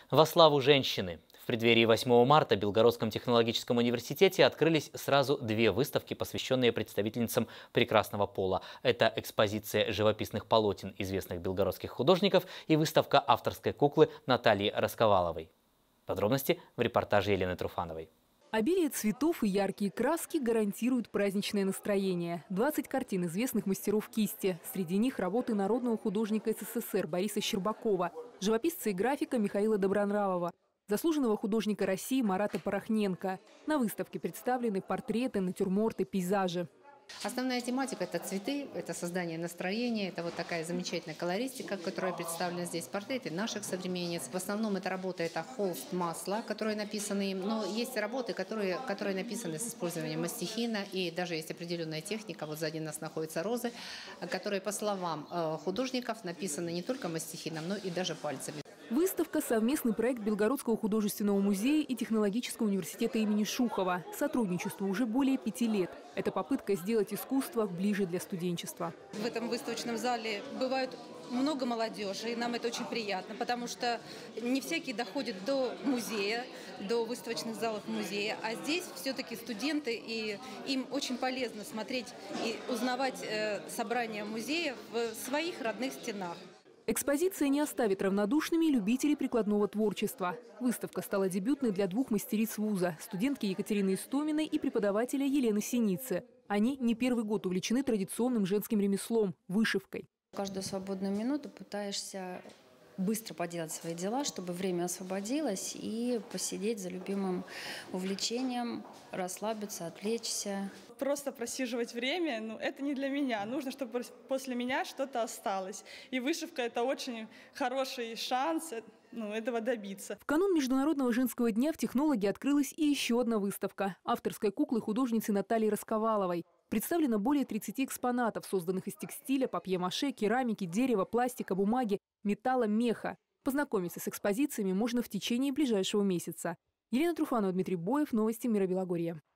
Во славу женщины! В преддверии 8 марта в Белгородском технологическом университете открылись сразу две выставки, посвященные представительницам прекрасного пола. Это экспозиция живописных полотен известных белгородских художников и выставка авторской куклы Натальи Расковаловой. Подробности в репортаже Елены Труфановой. Обилие цветов и яркие краски гарантируют праздничное настроение. 20 картин известных мастеров кисти. Среди них работы народного художника СССР Бориса Щербакова, живописца и графика Михаила Добронравова, заслуженного художника России Марата Порохненко. На выставке представлены портреты, натюрморты, пейзажи. Основная тематика – это цветы, это создание настроения, это вот такая замечательная колористика, которая представлена здесь, портреты наших современниц. В основном это работа, это холст, масло, которые написаны им, но есть работы, которые написаны с использованием мастихина, и даже есть определенная техника, вот сзади нас находятся розы, которые, по словам художников, написаны не только мастихином, но и даже пальцами. Выставка – совместный проект Белгородского художественного музея и Технологического университета имени Шухова. Сотрудничеству уже более 5 лет. Это попытка сделать искусство ближе для студенчества. В этом выставочном зале бывает много молодежи, и нам это очень приятно, потому что не всякие доходят до музея, до выставочных залов музея, а здесь все-таки студенты, и им очень полезно смотреть и узнавать собрания музея в своих родных стенах. Экспозиция не оставит равнодушными любителей прикладного творчества. Выставка стала дебютной для двух мастериц вуза – студентки Екатерины Истоминой и преподавателя Елены Синицы. Они не первый год увлечены традиционным женским ремеслом – вышивкой. Каждую свободную минуту пытаешься быстро поделать свои дела, чтобы время освободилось, и посидеть за любимым увлечением, расслабиться, отвлечься. Просто просиживать время, это не для меня. Нужно, чтобы после меня что-то осталось. И вышивка – это очень хороший шанс этого добиться. В канун Международного женского дня в «Технологии» открылась и еще одна выставка – авторской куклы художницы Натальи Расковаловой. Представлено более 30 экспонатов, созданных из текстиля, папье-маше, керамики, дерева, пластика, бумаги, металла, меха. Познакомиться с экспозициями можно в течение ближайшего месяца. Елена Труфанова, Дмитрий Боев. Новости Мира Белогорья.